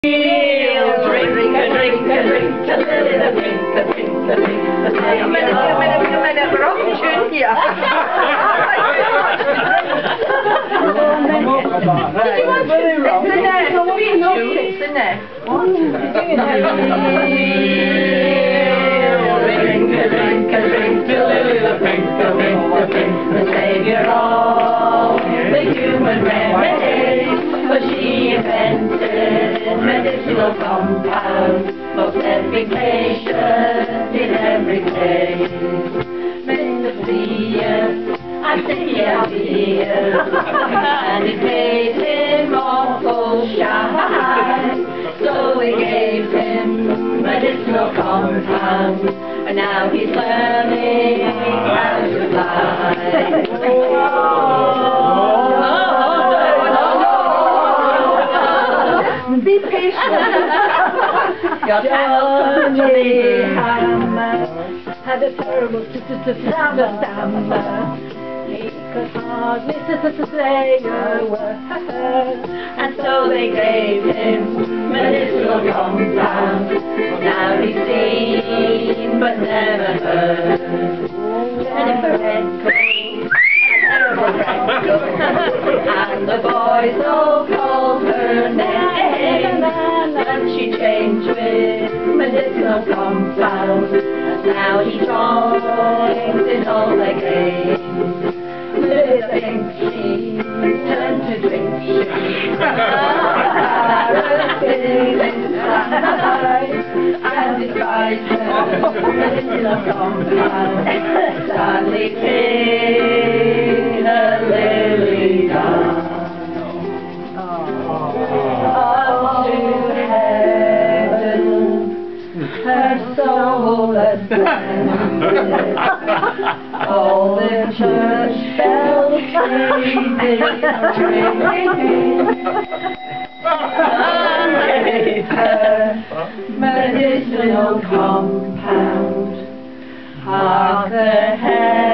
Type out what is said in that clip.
Drink a little drink a Wait a minute, we're off the tune here. Did you want to sing there? It's a wee note, isn't it? The Saviour of the human remedy, for she invented medicinal compounds, most efficacious in every case. Mr. Pleas and Theapias, and it made him awful shy, so we gave him medicinal compounds, and now he's learning how to fly. Be patient. Your elderly hammer had a terrible stammer. He could hardly say a word, and so they gave him medicinal compounds. Now he's seen but never heard. Jennifer Redgrave, a terrible Redgrave, and the boys all called her name, and she changed with medicinal compounds, and now he joins in all their games. With a pink she turned to drink she and despite her medicinal compounds, sadly seen a lily down. Up to heaven her soul ascended. All the church bells ringing, gave her medicinal compound. Hark the